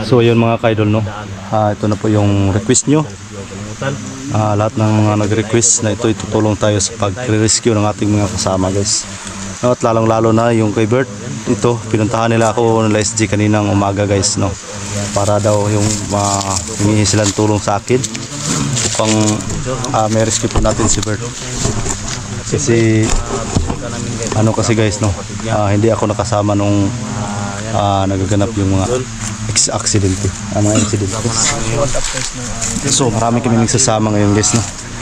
So ayun mga kaidol, no, ito na po yung request nyo. Lahat ng mga nag-request na ito, itutulong tayo sa pag-rescue ng ating mga kasama, guys, no, at lalong lalo na yung kay Bert. Ito, pinuntahan nila ako ng SG kaninang umaga, guys, no, para daw yung humingi silang tulong sa akin upang may rescue po natin si Bert. Kasi ano kasi, guys, no, hindi ako nakasama nung nagaganap yung mga aksidente, mga incident. So marami kami nagsasama ngayon, guys, no.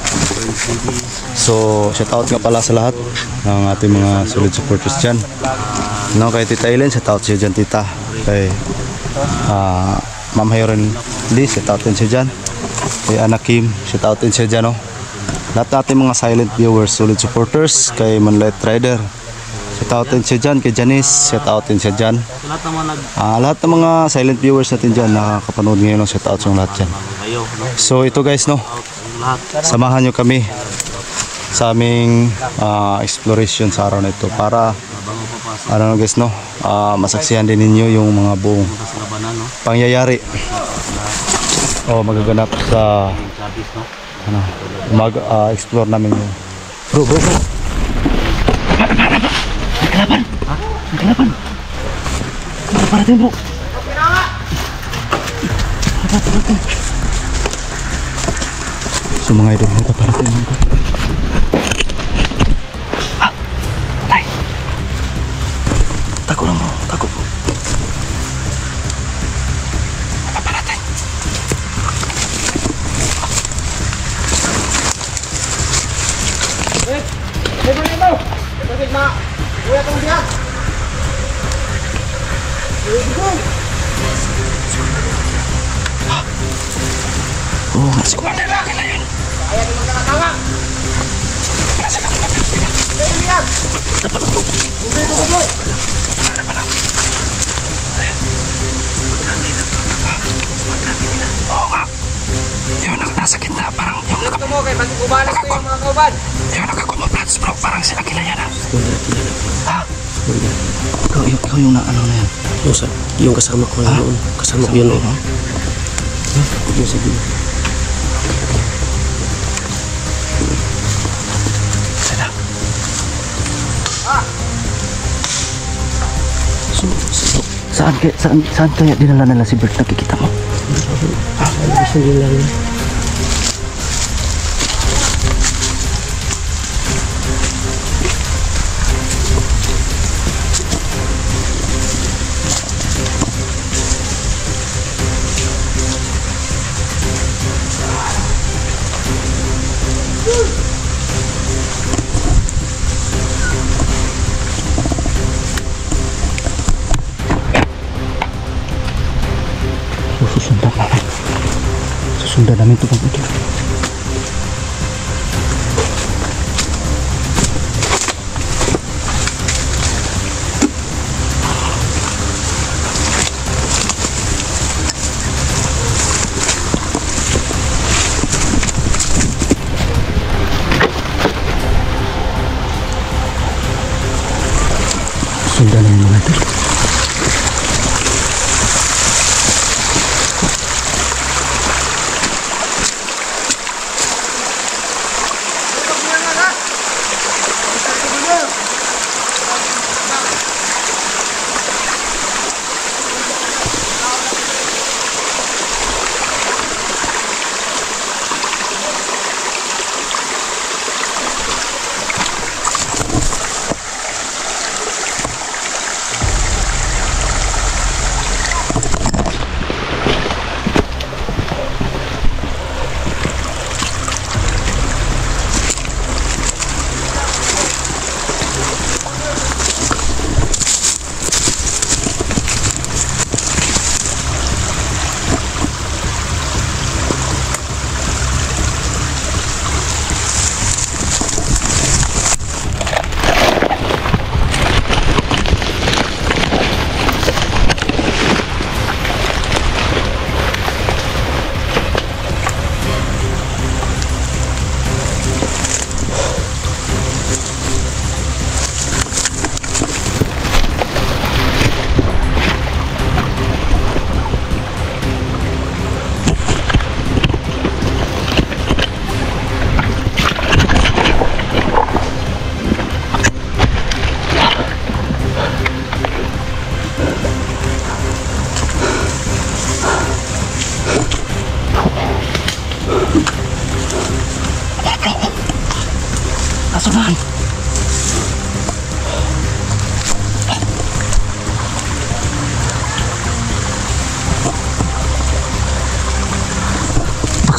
So shout out nga pala sa lahat ng ating mga solid supporters dyan, no. Kay Tita Ellen, shout out siya dyan, tita. Kay Ma'am Hayron Lee, shout out din siya dyan. Kay Anak Kim, shout out din siya dyan, no. Lahat natin mga silent viewers, solid supporters. Kay Manlight Rider, shout out din siya dyan. Kay Janice, shout out din siya dyan. Lahat ng mga silent viewers natin dyan nakakapanood ngayon, shout out yung lahat dyan. So ito, guys, no, samahan nyo kami sa aming exploration sa araw na ito para ano, guys, no, masaksihan din ninyo yung mga buong pangyayari magaganap sa mag-explore namin yung bro. Kalaban. Parating, bro. So mga idol, ito parating. Patay. Tago lang, bro. Tago, bro. Parating. Oh, ngasih ko na laki na yun. Kaya di magkakatawa. Wala sila kung mapilapila. Kaya liyan. Dapat lang ito. Hindi ito ko. Wala pa lang. Ayan. Magkami nila. Oo nga. Yung nasa gitna, parang yung Ito mo, kaya pag-ubalas ko yung mga kauban. yung nakakumaplats, bro, parang sila kilaya na. Ha? Ikaw yung na ano na yan? Yung kasama ko noon. Kasama ko yun noon. Sige. Sada. So, saan kaya dinala nila si Bert, nakikita mo? Gusto nila lang. Susundan namin ito pag ito. Susundan namin mga ito.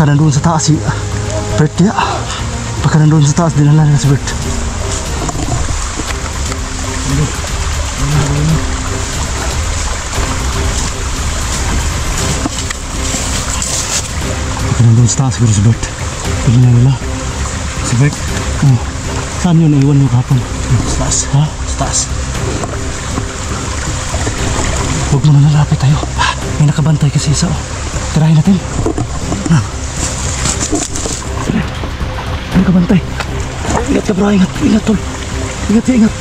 Baka nandun sa taas si Bert kaya. Baka nandun sa taas, dinala nila si Bert. Baka nandun sa taas siguro si Bert. Dinala nila. Si Bert? Oh. Saan yun naiwan mo kahapon? Sa taas. Ha? Sa taas. Huwag mo na nalapit tayo. May nakabantay kasi isa. Tirahin natin. May nakabantay. Ingat ka bro, ingat. Ingat tol. Ingat, ingat.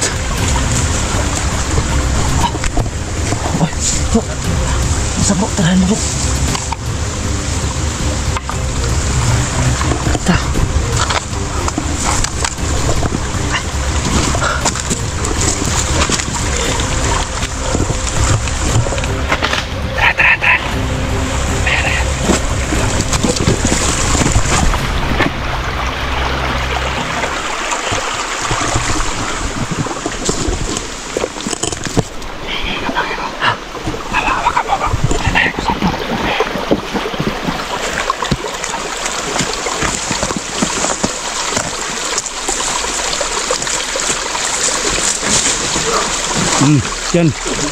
Ay, bro. Isa bro, tirahin mo bro. Ta. Yan.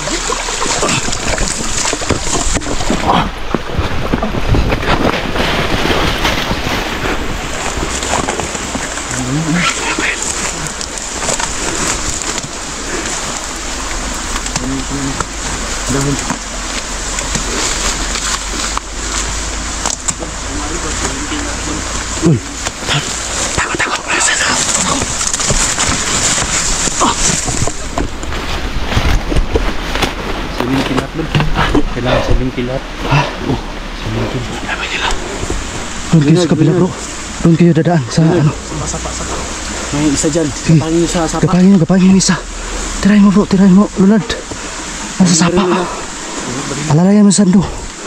Kailangan sa bintilat. Ha? Oh. Sa bintilat. Sabi nila. Doon kayo sa kabila bro. Doon kayo dadaan sa ano. Sapa. May isa dyan. Kapangin nyo sa sapa. Gapangin nyo isa. Tirahin mo bro, tirahin mo. Lunad. Nasa sapa. Alalayan mo sando.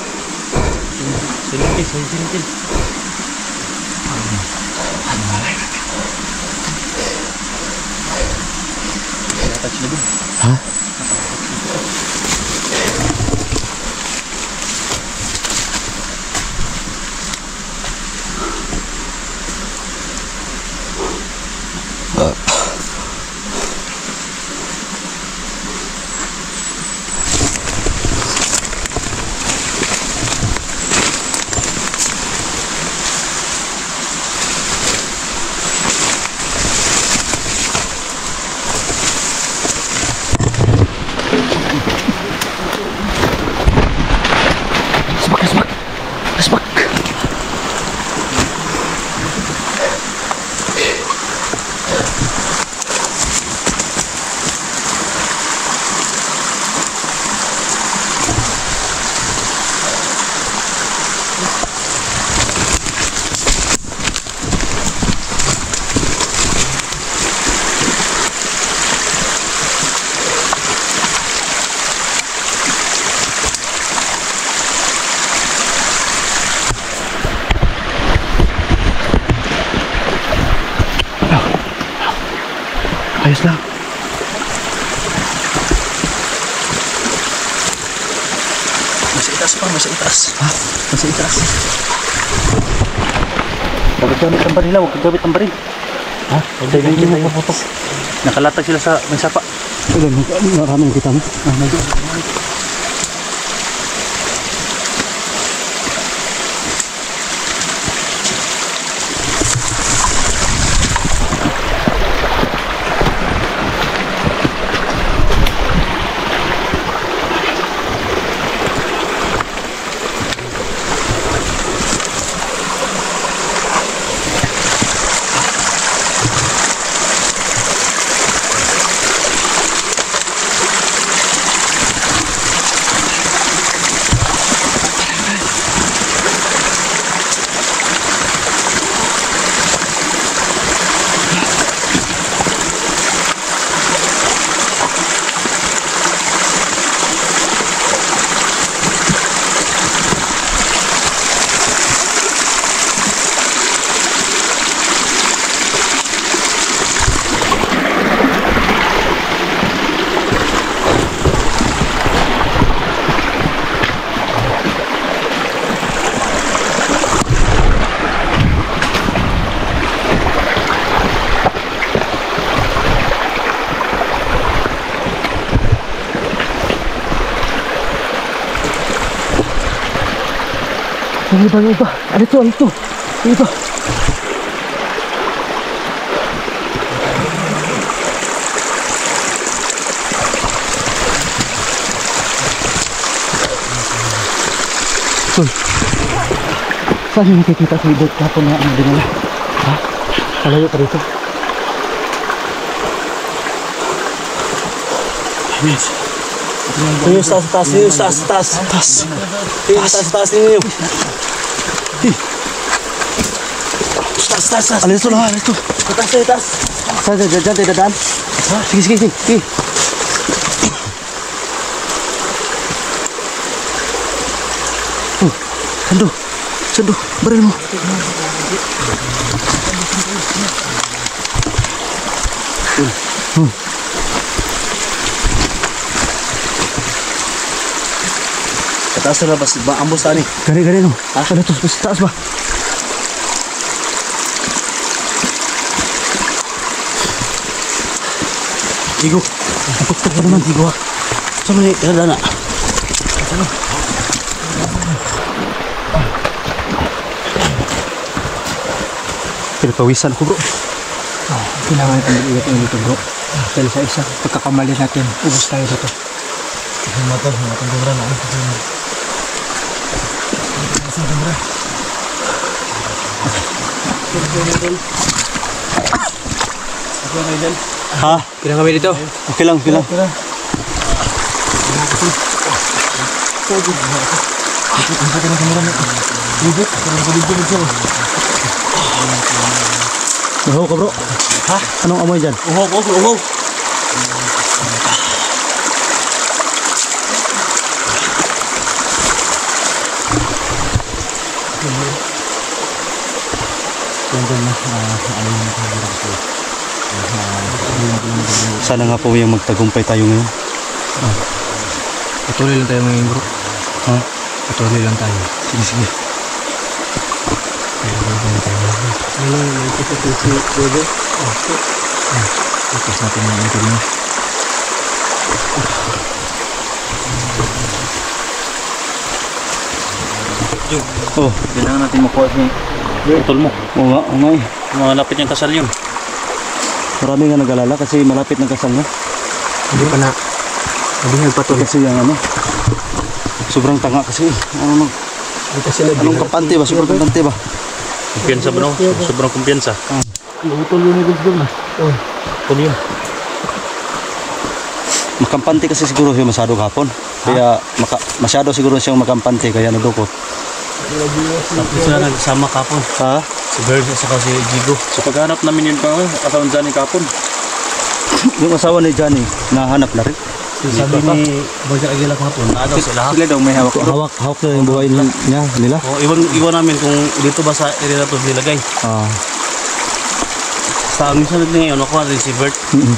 Silintil. Ha? Ayos lang. Masih itas pa, masih itas. Ha? Masih itas. Huwag gamit ang baril, huwag gamit ang baril. Ha? Huwag kita yung paputok. Nakalatag sila sa may sapa. Ilan, maraming kita mo? Yung iba. Ano ito? Yung iba. Uy. Saan yung nakikita sa ibot kapon na ang dinala? Ha? Malayo pa rito. Yes. Yung taas. Ninyo. Taas. Alin ito lang, ito. Taas. Saan, dyan tayo dadaan? Ha? Sige. Sando, baril mo. Taas na ba? Ambos tani. Gari no. Ano to? Taas ba? Jigo. Tuktok pa naman. Jigo ha. Saan mo na? Pinapawisan ko bro. Kailangan natin mag-iwat ng dito bro. Dahil sa isa, pagkakamali natin, ubos tayo dito. Matang gumra na. Ha? Kailangan kami dito. Okay lang. Uhaw ka bro. Ha? Anong amoy dyan? Uhaw. Sana nga po yung magtagumpay tayo ngayon. Patuloy lang tayo ngayon bro. Ha? Patuloy lang tayo. Sige. Tapos natin yung interview. Oh, Kailangan natin makuha yung utol mo. oo nga. Malapit yung kasal yun. Marami nga nag-alala kasi malapit ng kasal na. Hindi pa na. Mabihan pa to. Kasi yung sobrang tanga kasi. Anong kampante ba? Sobrang kampante ba? Kumpiyansa ba no? Sobrang kumpiyansa. Utol yun yung gusto na. Utol yun. Makampante kasi siguro siya masyado kapon. Kaya masyado siguro siyang makampante kaya nadukot. Tapos sila nagsama kapon. Ha? Si Bird at saka si Jigo. So paghanap namin yun pa asawan dyan ni kapon. Yung asawa ni Johnny, nahanap na rin. Sabi ni Boja Aguila kapon, naadaw sila ha? Sila daw may hawak. Hawak na yung buhay nila. O, iwan namin kung dito ba sa area na ito nilagay. Sa amin sa ngayon, ako rin si Bert.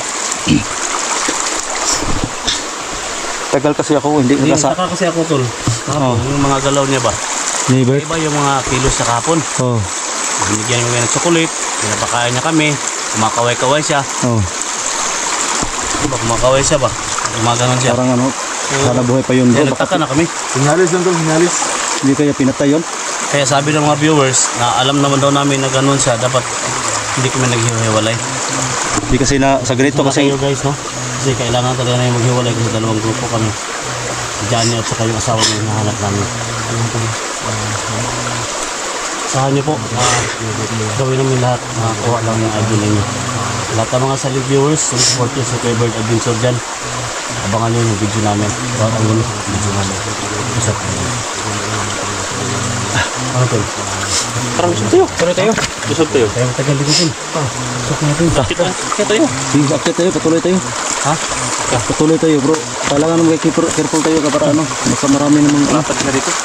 Tagal kasi ako, hindi Saka kasi ako tol. Kahapon, yung mga galaw niya ba? Ni Bert? Iba yung mga kilos sa kapon. Oo. Binigyan niya ng tsokolit, pinapakain niya kami, kumakaway-kaway siya. Oo. Diba, kumakaway siya ba? Gumaganon siya. Parang sana buhay pa yun. Kaya nagtaka na kami. Sinyalis lang tol, sinyalis. Hindi kaya pinatay yun? Kaya sabi ng mga viewers, na alam naman daw namin na ganun siya, dapat hindi kami naghiwalay. Hindi kasi sa ganito kasi... kayo guys, no? Kasi kailangan talaga na yung maghiwalay kasi dalawang grupo kami. Si Johnny at saka yung asawa niya yung nahanap namin. Sahan niyo po, gawin namin lahat, makakuha lang yung idol ninyo. Lahat ng mga solid viewers, yung supporters sa Kuya Bird Adventure dyan, abangan nyo yung video namin. Bawat ang gulo, video namin. Usap. Ano to? Parang usap tayo. Tuloy tayo. Usap tayo. Kaya matagal dito po. Usap natin. Kaya tayo. Sige, akit tayo, patuloy tayo. Ha? Patuloy tayo bro. Kailangan naman careful tayo para baka marami namang... Lapat na dito.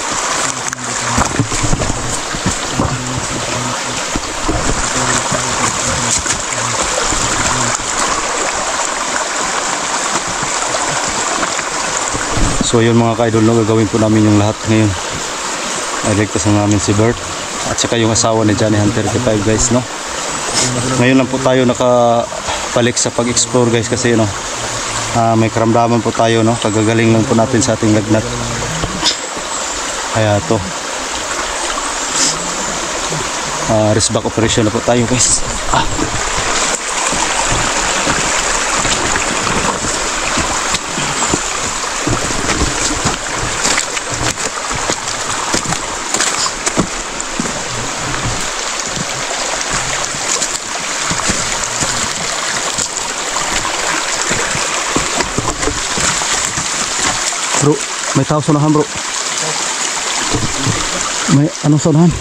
So yun mga ka-idol, no, gagawin po namin yung lahat ngayon. Iligtas na namin si Bert at saka yung asawa ni Johnny Hunter 35 guys, no. Ngayon lang po tayo nakabalik sa pag-explore guys kasi may karamdaman po tayo, no. Kagagaling lang po natin sa ating lagnat. Kaya to Rest back operation na po tayo guys. Bro, may tao sa unahan bro. May ano sa unahan?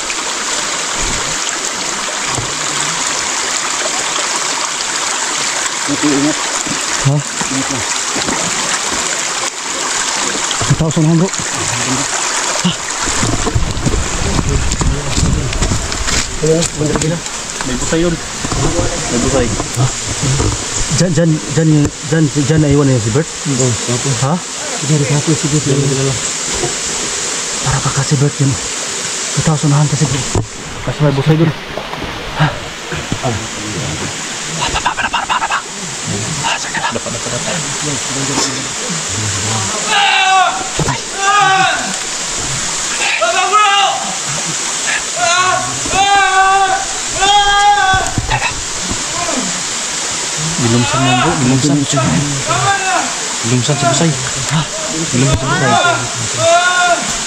Ingat. Ha? May tao sa unahan bro. May busay yun. May busay. Diyan na iwan na yun si Bert? Ha? Sige, kapit, sige. Para baka si Bert yun. May tao sa unahan kasi bro. Kasi may busay dun. Ha? Dilumsan mo bro, dilumsan si busay. Ha? Dilumsan si busay.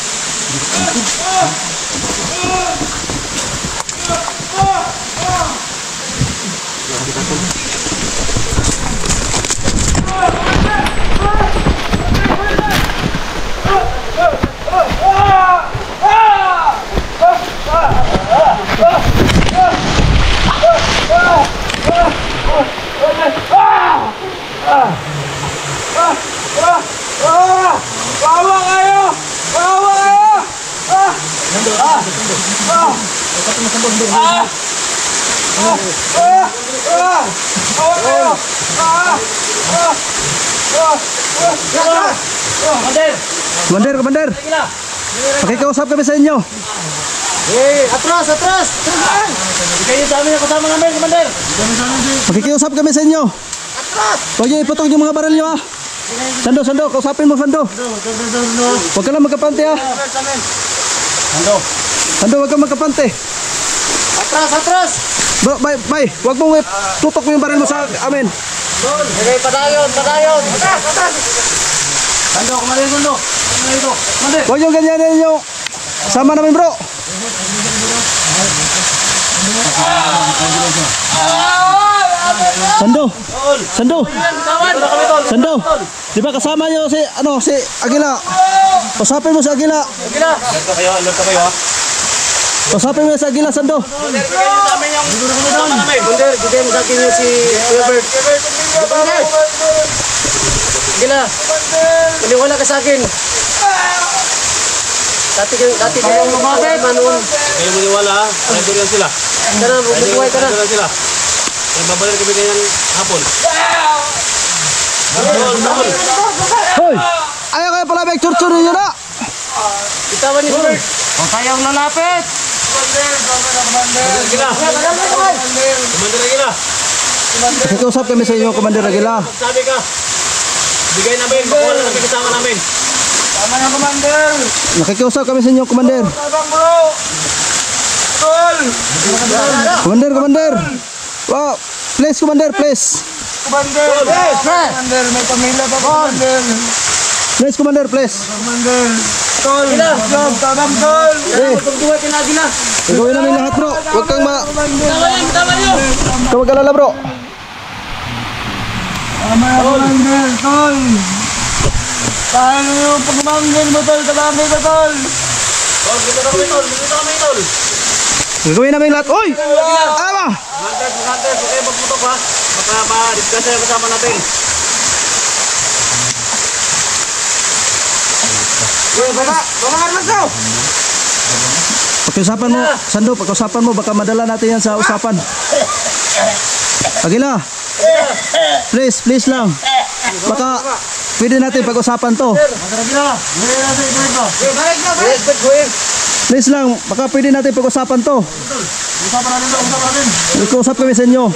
Komander. Pakikiusap kami sa inyo. Atras! Kayo sa amin yung kasama namin, Commander. Pakikiusap kami sa inyo. Huwag niyo iputong yung mga baril niyo ha. Sando, kausapin mo Sando. Huwag ka lang magkapante ha. Sando, huwag kang magkapante. Atras! Bro, bay, huwag mong tutok mo yung baril mo sa amin. Okay, padayon! Atras! Sando, Commander, Sando. Commander. Huwag yung ganyanin yung sama namin bro. Sando. Di ba kasama niyo si Agila? Pasapin mo si Agila. Alert kayo ha. Pasapin mo si Agila, Sando. Commander, bigay niyo sa amin yung kasama namin. Commander, bigay mo sa akin yung si Robert. Gila, paniwala ka sa akin. Dati kayo lumapit. Kayo maniwala ha. Rider yan sila. Kana, bubuhay ka na. Rider yan sila. Kaya babalir kami ganyan hapon. Tol. Hoy! Ayaw kayo pala may churchuri nyo na! Bitawan ni Robert. Kung kayang lalapit. Commander Agila. Commander Agila. Nakikiusap kami sa inyo, Commander Agila. Sabi ka. Bigay namin. Bakuha lang kami kasama namin. Tama na, Commander. Nakikiusap kami sa inyo, Commander. Tabang bro. Tol. Commander. Wow, please, Commander, please. Commander, may pamilya pa, Commander. Please, Commander, please. Commander. Tol. Job, tabang tol. Magbuhay ka na Agila. Gagawin namin lahat, bro. Huwag kang Tama niyo. Huwag mag-alala, bro. Tama na, Commander, tol. Paano yung pag-Commander mo, tol? Tabangin mo, tol. Tol, dito na kami, Tol. Dito na kami, Tol. Gagawin namin lahat. Oy! Ama! Commander, huwag kayo magputok ha. Baka ma-discuss yung kasama natin. Pakiusapan mo, Sando, pakiusapan mo. Baka madala natin yan sa usapan. Agila. Please lang. Baka pwede natin pag-usapan to. Please lang, baka pwede natin pag-usapan to. Nag-uusap kami sa inyo.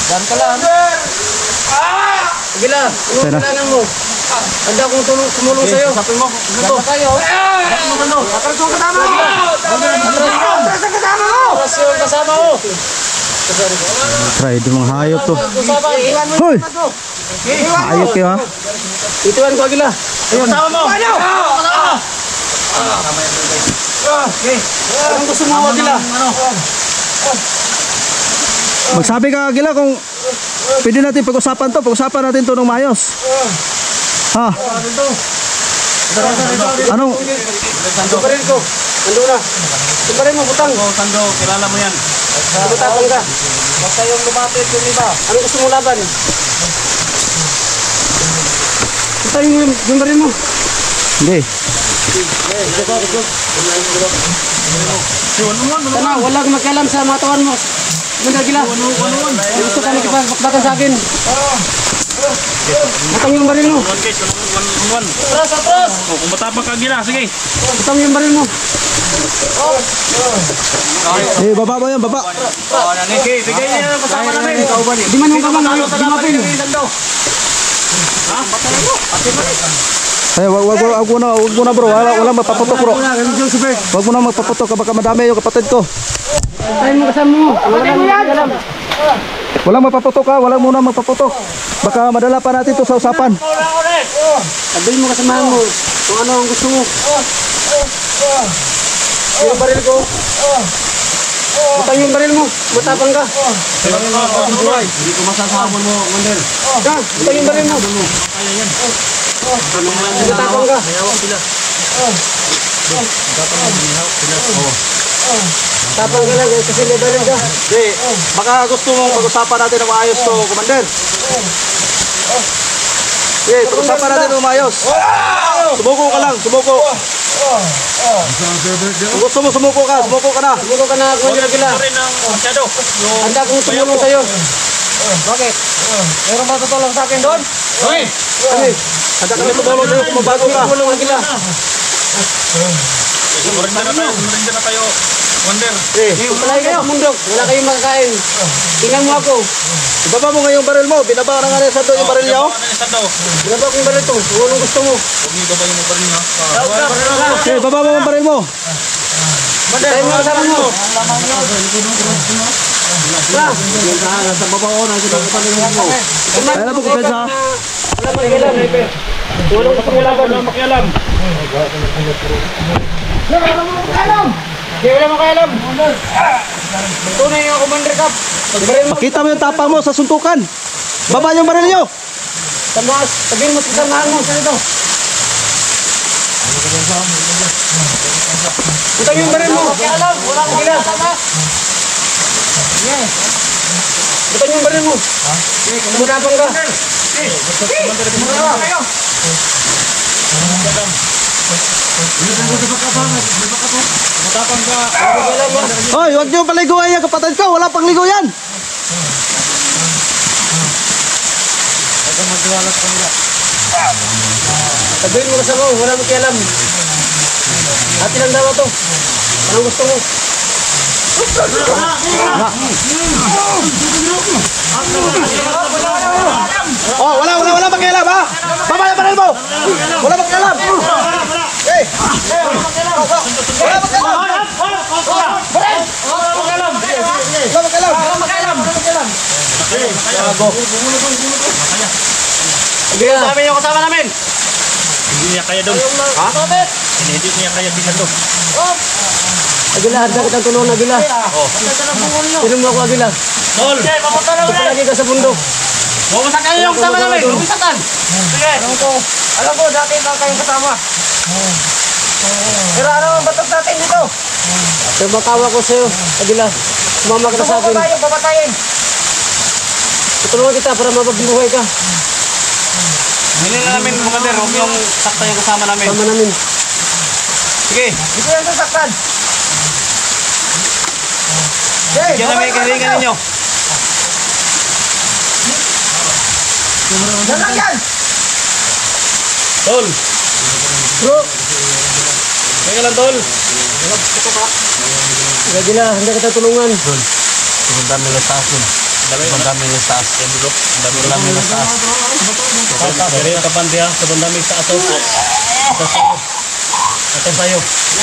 Yan ka lang. Gila, ano Sana. kailangan mo? Handa akong tumulong sa'yo. Sapin mo. Ganto tayo. Sapin mo ganto. Atras yung kasama mo. Atras yung kasama mo. Atras yung kasama mo. Try di mga hayop to. Kasama, iwan mo. Hoy! Iwan mo. Hayop kayo ha? Ituan ko Agila. Ayun. Kasama mo. Anong gusto mo Agila? Magsabi ka Agila kung pwede natin pag-usapan to. Pag-usapan natin to ng maayos. Ha? Anong? Subarin ko. Ando na. Subarin mo, butang. Sando, kilala mo yan. Butang ka. Huwag kayong lumapit yung iba. Anong gusto mo laban? Butang yung barin mo. Hindi. Sana, walang magkalam sa mga tawan mo. Ganda Gila. Gusto ka nakipagbakan sa akin. Butang yung baril mo. Atras, atras. Kung matapang ka gila, sige. Butang yung baril mo. Eh, baba ba yan? Baba. Okay, bigay niya ng kasama namin. Di man yung kamang di mapil. Eh, wag mo na bro. Wala magpaputok bro. Wag mo na magpaputok. Baka madami yung kapatid ko. Tayo mo kasama mo. Walang Walang magpaputok ha. Walang muna magpaputok. Baka madala pa natin to sa usapan. sabihin mo kasamahan mo kung ano ang gusto mo. Yung baril ko. Butang yung baril mo. Matapang ka. Hindi ko masasahabol mo, Wonder. Ha? Butang yung baril mo. Matapang ka. Tapang ka lang kasi may baril ka. Hindi. Baka gusto mong pag-usapan natin ng maayos to, Commander. Sige, pag-usapan natin ng maayos. Sumuko ka lang, sumuko. Kung gusto mo sumuko ka na. Sumulo ka na ako Gila. Handa akong tumulong sa'yo. Bakit? Meron ba tutulong sa akin doon? Okay. Handa kami tumulong sa'yo kung mabago ka. Tumulong Gila. Sumurinder na kayo, Wonder. Palagi kayo mundok. Wala kayong makakain. Tingnan mo ako. Ibaba mo nga yung baril mo. Binaba na nga rin sa doon yung baril niya. Oh. Binaba ko yung baril to. Kung anong gusto mo. Okay, baba mo yung baril mo. Tayo mo kasama mo. Sa babaw na, sa babaw mo. Ayun na po, kumpensa. Wala makialam. Walang gusto mo laban. Walang makialam. Hindi, wala makialam. Tunay yung Commander Cup. Makita mo yung tapang mo sa suntukan. Baba yung baril niyo. Tamas, sabihin mo sa samahan mo. Ito. Ito yung baril mo. Makialam. Wala makialam. Yes. Ito yung baril mo. Kumudapang ka. Hoy, huwag niyo paliguan yung kapatid ko. Wala pang ligo yan. Sabihin mo kasama mo. Wala makialam. At ilang dawa to. Anong gusto mo? Oh, wala makialam ha. Baba yung baril mo. Wala makialam. Okay. Wala makialam. Sabi niyo kasama namin. Hindi niya kaya doon. Ha? Hindi niya kaya tingnan doon. Agila, handa kitang tulungan Agila. Sino mo ako Agila? Tol! Papunta na ulit! Palagi ka sa bundok. Bumasak kayo yung kasama namin! Bumasakan! Sige! Alam ko, dati lang kayong kasama. Pero ano ang batok natin dito? Pero makawa ko sa'yo, Agila. Sumama ka sa akin. Papatayin! Tutulungan kita para mapabuhay ka. Hindi na namin, Commander. Huwag yung sakta yung kasama namin. Sama namin. Sige! Dito yan sasaktan. Bigyan namin yung kahilingan ninyo. Dalag yan! Tol! Bro! Teka lang, Tol. Agila, handa kita tulungan. Pumunta nila sa akin. Sobrang dami na sa taas. Sobrang dami na sa taas. Dari kapan dia? Sobrang dami sa taas. Atas tayo.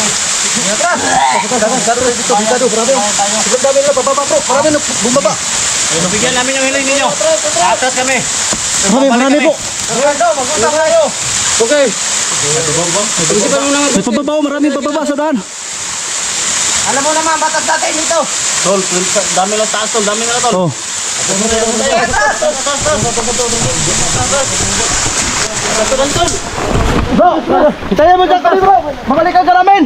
Sobrang dami na pababa bro. Marami na bumaba. Bigyan namin yung hiling ninyo. Atas kami. Marami po. Mag-usap tayo. Okay. Pag-isipan mo naman. May pababa, maraming pababa sa daan. Alam mo naman, batas natin dito. Tol, dami lang taas tol. Dami na tol. Oh. Bro, kita mo dyan kami bro. Makalikan ka namin.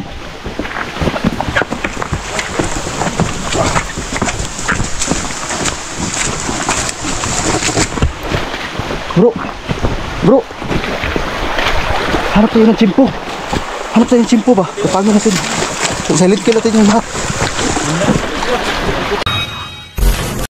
Bro. Hanap tayo ng tsimpo. Hanap tayo ng tsimpo ba? Kapagin natin. Silent kill natin yung lahat.